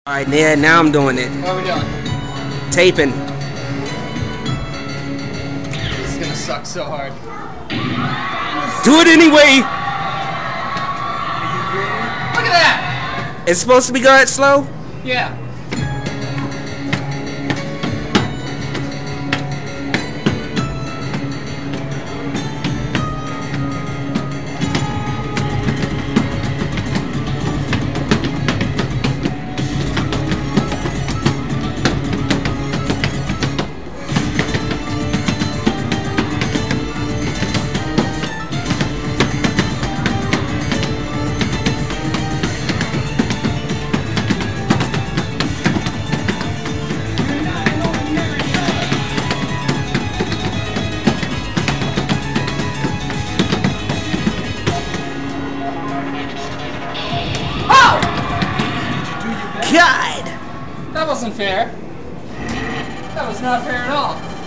Alright, now I'm doing it. What are we doing? Taping. This is gonna suck so hard. Do it anyway! Look at that! It's supposed to be going slow? Yeah. God! That wasn't fair. That was not fair at all.